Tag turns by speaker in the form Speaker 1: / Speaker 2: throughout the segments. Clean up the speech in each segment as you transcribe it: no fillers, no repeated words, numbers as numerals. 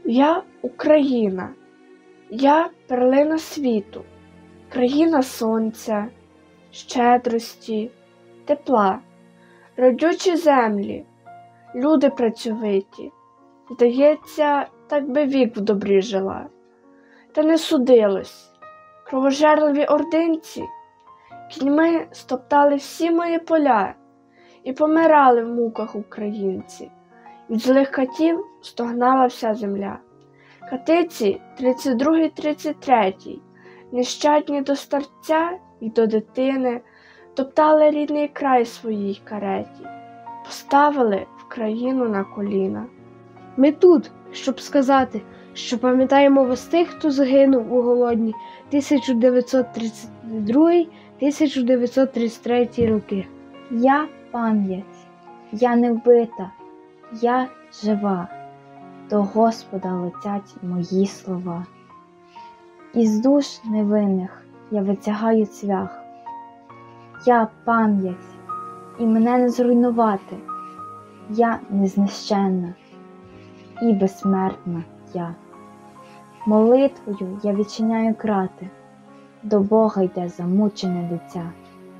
Speaker 1: Я Україна, я перлина світу, країна сонця, щедрості, тепла, родючі землі, люди працьовиті. Здається, так би вік в добрі жила. Та не судилось. Кровожерливі ординці кіньми стоптали всі мої поля і помирали в муках українці. Від злих катів стогнала вся земля. Катиці 32-33, нещадні до старця й до дитини, топтали рідний край своїй кареті, поставили в країну на коліна.
Speaker 2: Ми тут, щоб сказати, що пам'ятаємо вас тих, хто загинув у голодні 1932-1933 роки.
Speaker 3: Я пам'ять, я не вбита, я жива, до Господа летять мої слова. Із душ невинних я витягаю цвях. Я пам'ять, і мене не зруйнувати. Я незнищенна і безсмертна я. Молитвою я відчиняю крати, до Бога йде замучене дитя.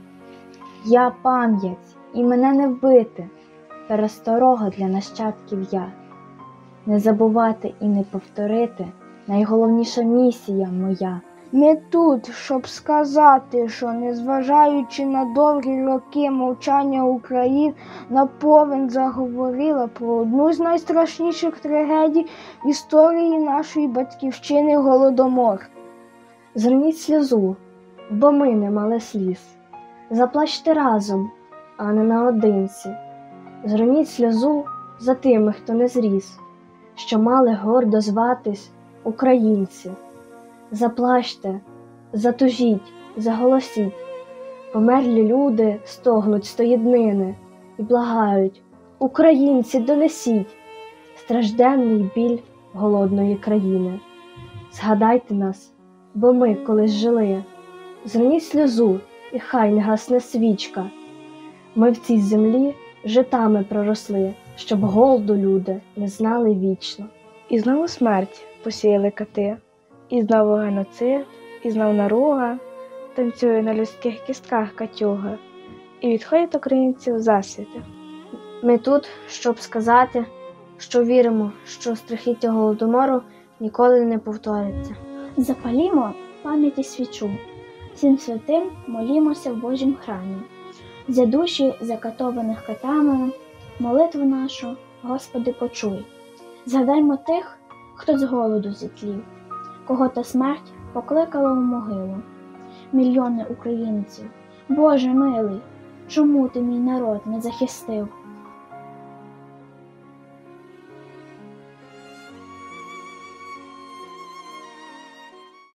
Speaker 3: Я пам'ять, і мене не вбити, пересторога для нащадків я. Не забувати і не повторити – найголовніша місія моя.
Speaker 2: Ми тут, щоб сказати, що, незважаючи на довгі роки мовчання України, наповен заговорила про одну з найстрашніших трагедій в історії нашої батьківщини – Голодомор.
Speaker 1: Зроніть сльозу, бо ми не мали сліз. Заплачте разом, а не наодинці. Зроніть сльозу за тими, хто не зріс, що мали гордо зватись українці. Заплачте, затужіть, заголосіть. Померлі люди стогнуть стоєднини і благають: українці, донесіть стражденний біль голодної країни. Згадайте нас, бо ми колись жили. Зроніть сльозу, і хай не гасне свічка. Ми в цій землі житами проросли, щоб голоду люди не знали вічно.
Speaker 2: І знову смерть посіяли кати, і знову геноцид, і знов наруга, танцює на людських кістках катюга, і відходять українці в засвіти.
Speaker 1: Ми тут, щоб сказати, що віримо, що страхіття Голодомору ніколи не повториться.
Speaker 4: Запалімо пам'яті свічу, всім святим молімося в Божім храмі. За душі закатованих катами, молитву нашу, Господи, почуй. Згадаймо тих, хто з голоду зітлів, кого та смерть покликала у могилу. Мільйони українців, Боже милий, чому ти мій народ не захистив?